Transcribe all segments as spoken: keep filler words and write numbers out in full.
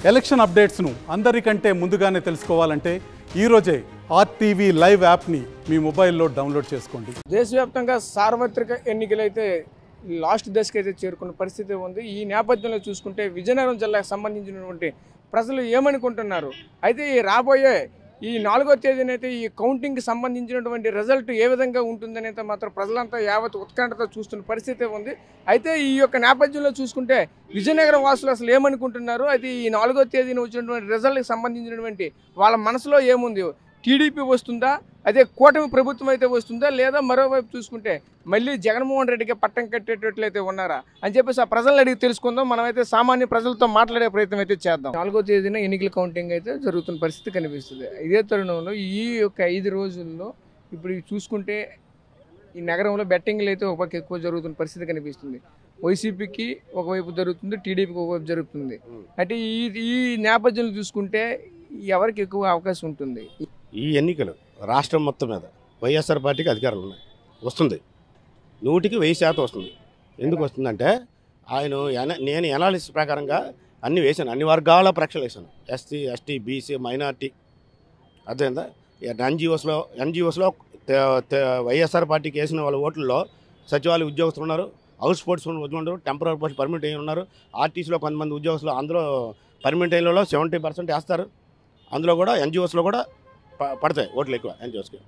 Election అప్డేట్స్ను అందరికంటే ముందుగానే తెలుసుకోవాలంటే ఈరోజే ఆర్టీవీ లైవ్ యాప్ని మీ మొబైల్లో డౌన్లోడ్ చేసుకోండి. దేశవ్యాప్తంగా సార్వత్రిక ఎన్నికలైతే లాస్ట్ దశకి అయితే చేరుకున్న పరిస్థితి ఉంది. ఈ నేపథ్యంలో చూసుకుంటే విజయనగరం జిల్లాకు సంబంధించినటువంటి ప్రజలు ఏమనుకుంటున్నారు, అయితే ఈ రాబోయే ఈ నాలుగో తేదీనైతే ఈ కౌంటింగ్కి సంబంధించినటువంటి రిజల్ట్ ఏ విధంగా ఉంటుందని అయితే మాత్రం ప్రజలంతా యావత్ ఉత్కంఠతో చూస్తున్న పరిస్థితి ఉంది. అయితే ఈ యొక్క నేపథ్యంలో చూసుకుంటే విజయనగరం వాసులు అసలు ఏమనుకుంటున్నారు, అయితే ఈ నాలుగో తేదీన వచ్చినటువంటి రిజల్ట్కి సంబంధించినటువంటి వాళ్ళ మనసులో ఏముంది, టీడీపీ వస్తుందా, అదే కూటమి ప్రభుత్వం అయితే వస్తుందా, లేదా మరోవైపు చూసుకుంటే మళ్ళీ జగన్మోహన్ రెడ్డికి పట్టం కట్టేటట్లయితే ఉన్నారా అని చెప్పేసి ఆ ప్రజలను అడిగి తెలుసుకుందాం. మనమైతే సామాన్య ప్రజలతో మాట్లాడే ప్రయత్నం అయితే చేద్దాం. నాలుగో తేదీన ఎన్నికల కౌంటింగ్ అయితే జరుగుతున్న పరిస్థితి కనిపిస్తుంది. ఇదే తరుణంలో ఈ యొక్క ఐదు రోజుల్లో ఇప్పుడు చూసుకుంటే ఈ నగరంలో బెట్టింగ్లు అయితే ఒక పక్క ఎక్కువ జరుగుతున్న పరిస్థితి కనిపిస్తుంది. వైసీపీకి ఒకవైపు జరుగుతుంది, టీడీపీకి ఒకవైపు జరుగుతుంది. అంటే ఈ ఈ నేపథ్యంలో చూసుకుంటే ఎవరికి ఎక్కువ అవకాశం ఉంటుంది? ఈ ఎన్నికలు రాష్ట్రం మొత్తం మీద వైఎస్ఆర్ పార్టీకి అధికారులు ఉన్నాయి, వస్తుంది, నూటికి వెయ్యి శాతం వస్తుంది. ఎందుకు వస్తుందంటే ఆయన నేను ఎనాలిసిస్ ప్రకారంగా అన్ని వేశాను, అన్ని వర్గాల పరీక్షలు వేశాను, ఎస్సీ ఎస్టీ బీసీ మైనార్టీ, అదేందా ఎన్జిఓస్లో ఎన్జిఓస్లో వైఎస్ఆర్ పార్టీకి వేసిన వాళ్ళ ఓట్లలో సచివాలయ ఉద్యోగస్తులు ఉన్నారు, హౌస్ స్పోర్ట్స్ ఉన్నారు, టెంపరీ పోస్ట్ పర్మనెంట్ అయ్యి ఉన్నారు, ఆర్టీసీలో కొంతమంది ఉద్యోగస్తులు అందులో పర్మనెంట్ అయినలో సెవెంటీ పర్సెంట్ వేస్తారు. అందులో కూడా ఎన్జిఓస్లో కూడా పడతాయి ఓట్లు ఎక్కువ. ఎన్జిఓస్కి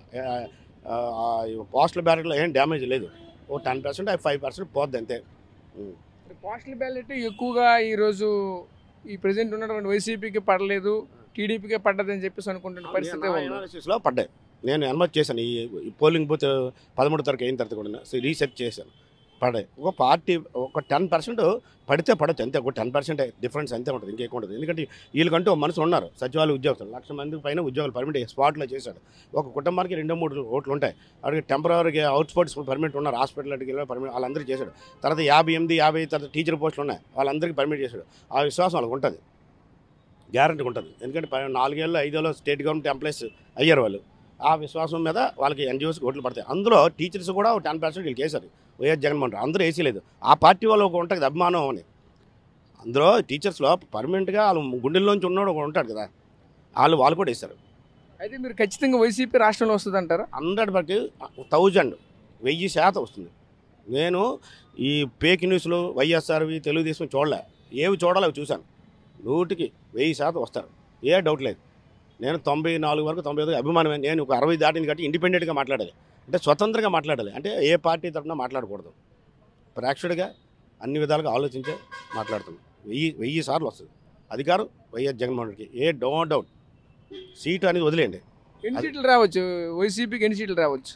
పోస్టల్ బ్యాలెట్లో ఏం డ్యామేజ్ లేదు, ఓ టెన్ పర్సెంట్ ఫైవ్ పర్సెంట్ పోద్ది అంతే. పోస్టల్ బ్యాలెట్ ఎక్కువగా ఈరోజు ఈ ప్రెసిడెంట్ ఉన్నటువంటి వైసీపీకి పడలేదు, టీడీపీకే పడ్డదని చెప్పేసి అనుకుంటున్న పరిస్థితి అనాలిసిస్లో పడ్డాయి. నేను అనుమతి చేశాను, ఈ పోలింగ్ బూత్ పదమూడు తారీఖు అయిన తర్వాత కూడా రీసెర్చ్ చేశాను, పడాయి. ఒక పార్టీ ఒక టెన్ పర్సెంట్ పడితే పడచ్చు అంతే, ఒక టెన్ పర్సెంట్ డిఫరెన్స్ అంతే ఉంటుంది, ఇంకెక్కువ ఉంటుంది. ఎందుకంటే వీళ్ళకంటూ మనసు ఉన్నారు, సచివాలయ ఉద్యోగస్తులు లక్ష మంది పైన ఉద్యోగాలు పర్మిట్ స్పాట్లో చేశాడు. ఒక కుటుంబానికి రెండు మూడు ఓట్లు ఉంటాయి, అడిగి టెంపరీగా అవుట్ స్పోర్ట్స్ పర్మిట్ ఉన్నారు, హాస్పిటల్ అడిగి పర్మిట్ వాళ్ళందరూ చేశాడు. తర్వాత యాభై ఎనిమిది యాభై తర్వాత టీచర్ పోస్టులు ఉన్నాయి, వాళ్ళందరికీ పర్మిట్ చేశాడు. ఆ విశ్వాసం వాళ్ళకి ఉంటుంది, గ్యారంటీ ఉంటుంది. ఎందుకంటే నాలుగేళ్ళు ఐదేళ్ళు స్టేట్ గవర్నమెంట్ ఎంప్లాయీస్ అయ్యారు వాళ్ళు, ఆ విశ్వాసం మీద వాళ్ళకి ఎన్జిఓస్కి ఓట్లు పడతాయి. అందులో టీచర్స్ కూడా టెన్ పర్సెంట్ వీళ్ళు వేశారు, వైఎస్ జగన్మోహన్ రెడ్డి అందరూ వేసి లేదు. ఆ పార్టీ వాళ్ళు ఒక ఉంటుంది అభిమానం అని, అందులో టీచర్స్లో పర్మనెంట్గా వాళ్ళు గుండెల్లోంచి ఉన్నాడు ఒక ఉంటాడు కదా, వాళ్ళు వాళ్ళు కూడా వేశారు. అయితే మీరు ఖచ్చితంగా వైసీపీ రాష్ట్రంలో వస్తుంది అంటారా? హండ్రెడ్ బట్టి థౌజండ్ వెయ్యి శాతం వస్తుంది. నేను ఈ ఫేక్ న్యూస్లు వైఎస్ఆర్వి తెలుగుదేశం చూడలే, ఏవి చూడాలి అవి చూశాను, నూటికి వెయ్యి శాతం వస్తారు, ఏ డౌట్ లేదు. నేను తొంభై నాలుగు వరకు తొంభై ఐదు అభిమానమే. నేను ఒక అరవై దాటింది కాబట్టి ఇండిపెండెంట్గా మాట్లాడాలి, అంటే స్వతంత్రంగా మాట్లాడాలి, అంటే ఏ పార్టీ తరఫున మాట్లాడకూడదు, ప్రేక్షకుడిగా అన్ని విధాలుగా ఆలోచించే మాట్లాడుతున్నాం. వెయ్యి వెయ్యి సార్లు వస్తుంది అధికారం వైఎస్ జగన్మోహన్ రెడ్డికి, ఏ డో డౌట్. సీటు అనేది వదిలేయండి, ఎన్ని సీట్లు రావచ్చు వైసీపీకి, ఎన్ని సీట్లు రావచ్చు?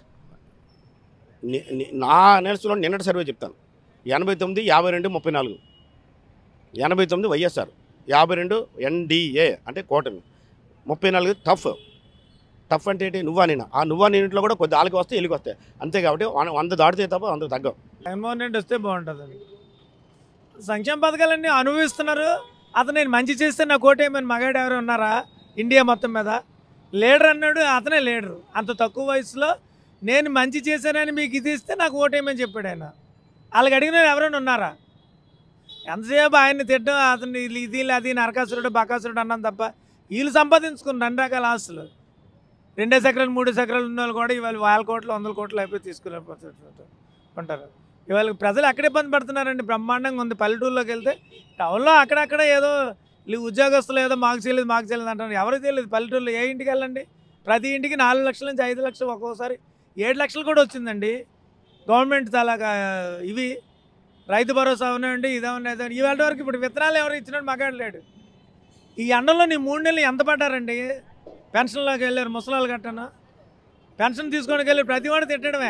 నా అనాలిసిస్లో నిన్నటి సర్వే చెప్తాను, ఎనభై తొమ్మిది యాభై రెండు ముప్పై నాలుగు ఎనభై తొమ్మిది వైఎస్ఆర్, యాభై రెండు ఎన్డీఏ అంటే కూటమి, ముప్పై నాలుగు టఫ్. టఫ్ అంటే ఏంటి, నువ్వా నేను, ఆ నువ్వా నేను ఇంట్లో కూడా కొద్ది ఆళ్ళకి వస్తే ఎలికి వస్తాయి అంతే. కాబట్టి వంద దాటితే తప్ప వంద తగ్గవు. జగన్మోహన్ రెడ్డి వస్తే బాగుంటుంది. సంక్షేమ పథకాలన్నీ అనుభవిస్తున్నారు. అతను నేను మంచి చేస్తే నా కోటేమని మగాడు ఎవరు ఉన్నారా ఇండియా మొత్తం మీద? లీడర్ అన్నాడు, అతనే లీడరు. అంత తక్కువ వయసులో నేను మంచి చేశానని మీకు ఇది ఇస్తే నాకు ఓటేమని చెప్పాడు ఆయన. వాళ్ళకి అడిగిన ఎవరైనా ఉన్నారా? ఎంతసేపు ఆయన్ని తిట్టడం, అతను ఇది అది నరకాసురుడు బకాసురుడు అన్నాం తప్ప వీళ్ళు సంపాదించుకుని రెండు రకాల ఆస్తులు, రెండే ఎకరాలు మూడు ఎకరాలు ఉన్న వాళ్ళు కూడా ఇవాళ వేల కోట్లు వందల కోట్లు అయిపోయి తీసుకురాపోతుంటారు. ఇవాళ ప్రజలు ఎక్కడ ఇబ్బంది పడుతున్నారండి, బ్రహ్మాండంగా ఉంది. పల్లెటూరులోకి వెళ్తే టౌన్లో అక్కడక్కడ ఏదో ఉద్యోగస్తులు ఏదో మాకు చేయలేదు మాకు చేయలేదు అంటారు, ఎవరికి తెలియదు. పల్లెటూరులో ఏ ఇంటికి వెళ్ళండి, ప్రతి ఇంటికి నాలుగు లక్షల నుంచి ఐదు లక్షలు, ఒక్కోసారి ఏడు లక్షలు కూడా వచ్చిందండి గవర్నమెంట్ తలాగా. ఇవి రైతు భరోసా అవునండి, ఇదేమన్నా ఇవాళ వరకు ఇప్పుడు విత్తనాలు ఎవరు ఇచ్చినట్టు మగాడు లేడు. ఈ ఎండలో నీ మూడు నెలలు ఎంత పడ్డారండి? పెన్షన్లోకి వెళ్ళారు ముసలాళ్ళు గట్టను, పెన్షన్ తీసుకోవడానికి వెళ్ళి ప్రతి వాడు తిట్టడమే.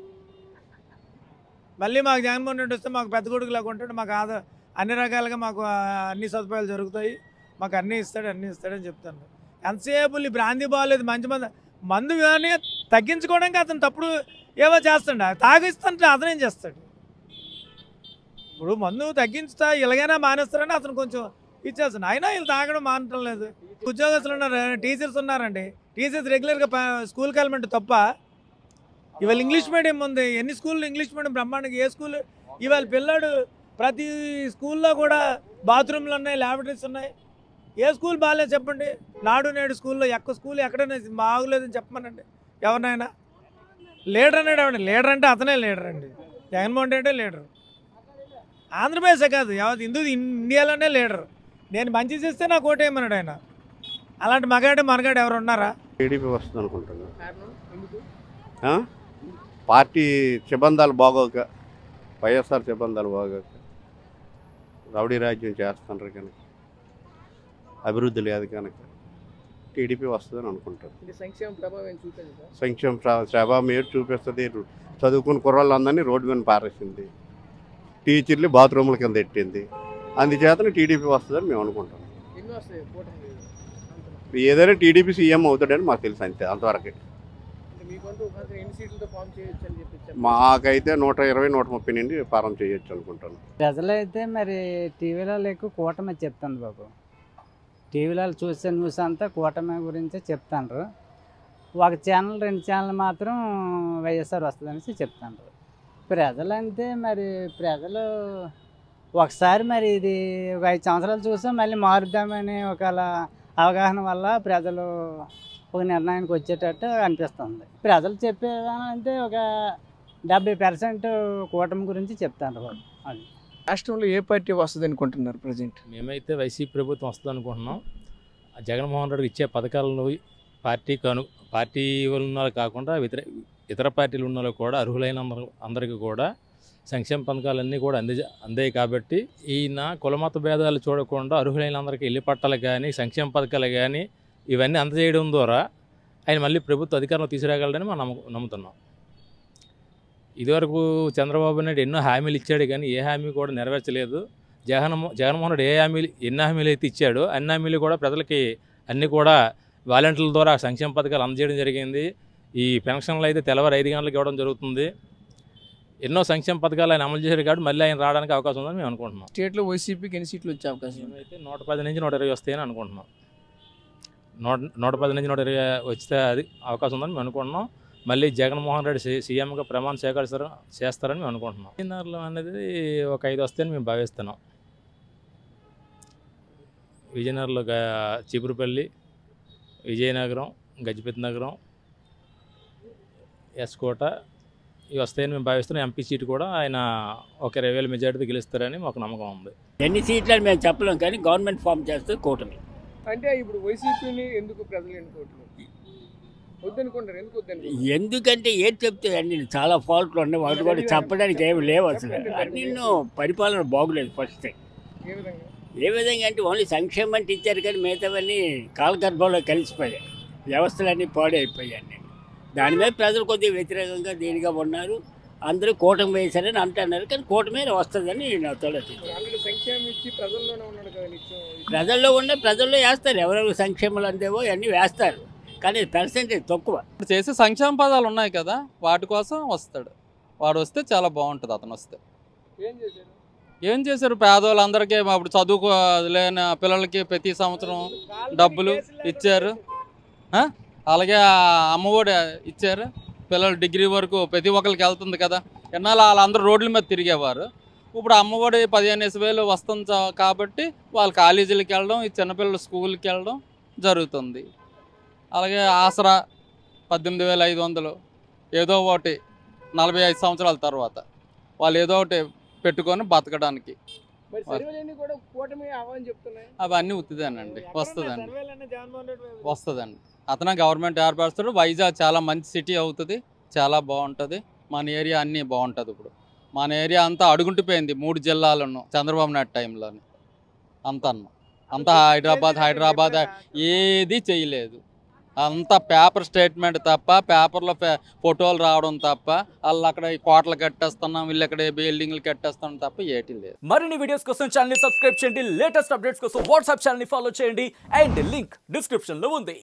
మళ్ళీ మాకు జగన్మోహన్ రెడ్డి వస్తే మాకు పెద్ద కొడుకులాగా ఉంటాడు, మాకు ఆదా అన్ని రకాలుగా మాకు అన్ని సదుపాయాలు జరుగుతాయి, మాకు అన్నీ ఇస్తాడు అన్నీ ఇస్తాడని చెప్తాను. ఎంతసేపు ఈ బ్రాంతి బాగాలేదు, మంచి మంది మందు కానీ తగ్గించుకోవడానికి అతను తప్పుడు ఏవో చేస్తాడు, తాగిస్తుంటే అతనేం చేస్తాడు? ఇప్పుడు మందు తగ్గించుతా ఇలాగైనా మానేస్తారని అతను కొంచెం ఇచ్చేస్తాను, అయినా వీళ్ళు తాగడం మానటం లేదు. ఉద్యోగస్తులు ఉన్నారు, టీచర్స్ ఉన్నారండి, టీచర్స్ రెగ్యులర్గా స్కూల్కి వెళ్ళమంటే తప్ప. ఇవాళ ఇంగ్లీష్ మీడియం ఉంది, ఎన్ని స్కూళ్ళు ఇంగ్లీష్ మీడియం బ్రహ్మాండంగా, ఏ స్కూల్ ఇవాళ పిల్లాడు ప్రతి స్కూల్లో కూడా బాత్రూమ్లు ఉన్నాయి, ల్యాబొరేటరీస్ ఉన్నాయి, ఏ స్కూల్ బాగాలేదు చెప్పండి. నాడు నేడు స్కూల్లో ఎక్క స్కూల్ ఎక్కడైనా బాగోలేదని చెప్పమనండి ఎవరినైనా. లీడర్ అన్నాడు అవ్వండి, లీడర్ అంటే అతనే లీడర్ అండి. జగన్మోహన్ రెడ్డి లీడర్, ఆంధ్రప్రదేశే కాదు యావత్ హిందూ ఇండియాలోనే లీడర్. నేను మంచి చేస్తే నాకు ఓటేయమన్నాడు ఆయన. అలాంటి మగాడు మనగాడు ఎవరు ఉన్నారా? టీడీపీ వస్తుంది అనుకుంటున్నాను. పార్టీ సిబ్బందాలు బాగోక, వైఎస్ఆర్ సిబ్బందాలు బాగోక రౌడీ రాజ్యం చేస్తున్నారు కనుక, అభివృద్ధి లేదు కనుక టీడీపీ వస్తుందని అనుకుంటాను. సంక్షేమ ప్రభావం ఏడు చూపిస్తుంది. చదువుకున్న కుర్రాళ్ళందరినీ రోడ్డు మీద పారేసింది, టీచర్లు బాత్రూముల కింద పెట్టింది. అందుచేతనే టీడీపీ వస్తుందని మేము అనుకుంటాం. ఏదైనా టీడీపీ సీఎం అవుతాడని మాకు తెలుసు, అంతే అంతవరకు. మాకైతే నూట ఇరవై నూట ముప్పై నుండి ఫారం చేయొచ్చు అనుకుంటాను. ప్రజలైతే మరి టీవీలో ఎక్కువ కూటమి చెప్తాను బాబు. టీవీలో చూసే న్యూస్ అంతా కూటమి గురించే చెప్తాను. ఒక ఛానల్ రెండు ఛానల్ మాత్రం వైఎస్ఆర్ వస్తుందనేసి చెప్తాను. ప్రజలంటే మరి ప్రజలు ఒకసారి మరి ఇది ఒక ఐదు సంవత్సరాలు చూసాం, మళ్ళీ మారుద్దామని ఒక అవగాహన వల్ల ప్రజలు ఒక నిర్ణయానికి వచ్చేటట్టు అనిపిస్తుంది. ప్రజలు చెప్పేదంటే ఒక డెబ్బై పర్సెంట్ కూటమి గురించి చెప్తాను. అది రాష్ట్రంలో ఏ పార్టీ వస్తుంది అనుకుంటున్నారు ప్రజెంట్? మేమైతే వైసీపీ ప్రభుత్వం వస్తుంది అనుకుంటున్నాం. జగన్మోహన్ రెడ్డి ఇచ్చే పథకాలను పార్టీకి అను పార్టీ ఉన్న కాకుండా ఇతర ఇతర పార్టీలు ఉన్న వాళ్ళు కూడా అర్హులైన అందరూ అందరికీ కూడా సంక్షేమ పథకాలన్నీ కూడా అందే అందాయి కాబట్టి ఈయన కులమత భేదాలు చూడకుండా అర్హులైన అందరికీ ఇల్లు పట్టాలు కానీ సంక్షేమ పథకాలు కానీ ఇవన్నీ అందజేయడం ద్వారా ఆయన మళ్ళీ ప్రభుత్వ అధికారంలో తీసుకురాగలడని మనం నమ్ము నమ్ముతున్నాం. ఇదివరకు చంద్రబాబు నాయుడు ఎన్నో హామీలు ఇచ్చాడు కానీ ఏ హామీ కూడా నెరవేర్చలేదు. జగన్ జగన్మోహన్ రెడ్డి ఏ హామీలు ఎన్ని హామీలు అయితే ఇచ్చాడో అన్ని హామీలు కూడా ప్రజలకి అన్నీ కూడా వాలంటీర్ల ద్వారా సంక్షేమ పథకాలు అందజేయడం జరిగింది. ఈ పెన్షన్లు అయితే తెల్లవారు ఐదు గంటలకు ఇవ్వడం జరుగుతుంది. ఎన్నో సంక్షేమ పథకాలు ఆయన అమలు చేశారు కాబట్టి మళ్ళీ ఆయన రావడానికి అవకాశం ఉందని మేము అనుకుంటున్నాం. స్టేట్లో వైసీపీకి ఎన్ని సీట్లు వచ్చే అవకాశం? అయితే నూట పది నుంచి నూట ఇరవై వస్తాయని అనుకుంటున్నాం. నూట నూట పది నుంచి నూట ఇరవై వస్తే అది అవకాశం ఉందని మేము అనుకుంటున్నాం. మళ్ళీ జగన్మోహన్ రెడ్డి సీ సీఎంగా ప్రమాణ స్వీకరిస్తారు చేస్తారని మేము అనుకుంటున్నాం. విజయనగరం అనేది ఒక ఐదు వస్తాయని మేము భావిస్తున్నాం. విజయనగరంలో చీపురుపల్లి, విజయనగరం, గజపతి నగరం, ఎస్కోట ఇవి వస్తాయని మేము భావిస్తున్నాం. ఎంపీ సీటు కూడా ఆయన ఒక ఇరవై వేల మెజార్టీతో గెలుస్తారని మాకు నమ్మకం ఉంది. ఎన్ని సీట్లని మేము చెప్పలేం కానీ గవర్నమెంట్ ఫామ్ చేస్తే కూటమి. అంటే ఇప్పుడు వైసీపీని ఎందుకు ప్రజలు ఎన్నుకోవట్లేదు? వద్దనుకుంటారు, ఎందుకు వద్దని? ఎందుకంటే ఏది చెప్తే అన్ని చాలా ఫాల్ట్లు ఉన్నాయి, వాటి కూడా చెప్పడానికి ఏమి లేవు. అసలు అన్ని పరిపాలన బాగులేదు. ఫస్ట్ థింగ్ ఏ విధంగా ఏ విధంగా అంటే ఓన్లీ సంక్షేమం అంటే ఇచ్చారు కానీ మిగతావన్నీ కాలగర్భంలో కలిసిపోయాయి, వ్యవస్థలన్నీ పాడైపోయాయి. దాని మీద ప్రజలు కొద్దిగా వ్యతిరేకంగా దీనిగా ఉన్నారు. అందరూ కూటమి వేశారని అంటున్నారు కానీ కూటమి వస్తుందని నా తోడు. సంక్షేమం ఇచ్చి ప్రజల్లోనే ఉన్నాడు కదా, ప్రజల్లో ఉన్న ప్రజల్లో వేస్తారు. ఎవరెవరు సంక్షేమాలు అందేవో అన్నీ వేస్తారు కానీ పర్సెంటేజ్ తక్కువ. చేసే సంక్షేమ పదాలు ఉన్నాయి కదా, వాటి కోసం వస్తాడు. వాడు వస్తే చాలా బాగుంటుంది. అతను వస్తే ఏం చేశారు ఏం చేశారు పేదవాళ్ళందరికీ అప్పుడు చదువుకో లేని పిల్లలకి ప్రతి సంవత్సరం డబ్బులు ఇచ్చారు. అలాగే అమ్మఒడి ఇచ్చారు. పిల్లలు డిగ్రీ వరకు ప్రతి ఒక్కరికి వెళ్తుంది కదా. ఎన్నాళ్ళు వాళ్ళందరూ రోడ్ల మీద తిరిగేవారు. ఇప్పుడు అమ్మఒడి పదిహేను వేలు వస్తుంది కాబట్టి వాళ్ళు కాలేజీలకు వెళ్ళడం, ఈ చిన్నపిల్లలు స్కూల్కి వెళ్ళడం జరుగుతుంది. అలాగే ఆసరా పద్దెనిమిది వేల ఐదు వందలు ఏదో ఒకటి నలభై ఐదు సంవత్సరాల తర్వాత వాళ్ళు ఏదో ఒకటి పెట్టుకొని బతకడానికి. అవన్నీ ఉత్తిదేనండి, వస్తుందండి వస్తుందండి అతను గవర్నమెంట్ ఏర్పరుస్తాడు. వైజాగ్ చాలా మంచి సిటీ అవుతుంది, చాలా బాగుంటుంది. మన ఏరియా అన్నీ బాగుంటుంది. ఇప్పుడు మన ఏరియా అంతా అడుగుంటిపోయింది మూడు జిల్లాలను చంద్రబాబు నాయుడు టైంలోని. అంతా అంతా హైదరాబాద్ హైదరాబాద్ ఏది చేయలేదు. అంతా పేపర్ స్టేట్మెంట్ తప్ప, పేపర్లో ఫోటోలు రావడం తప్ప, వాళ్ళు అక్కడ కోటలు కట్టేస్తున్నాం, వీళ్ళు అక్కడ బిల్డింగ్లు కట్టేస్తున్నాం తప్ప ఏటి లేదు. మరిన్ని వీడియోస్ కోసం ఛానల్ ని సబ్స్క్రైబ్ చేయండి. లేటెస్ట్ అప్డేట్స్ కోసం వాట్సాప్ ఛానల్ ని ఫాలో చేయండి. అండ్ లింక్ డిస్క్రిప్షన్ లో ఉంది.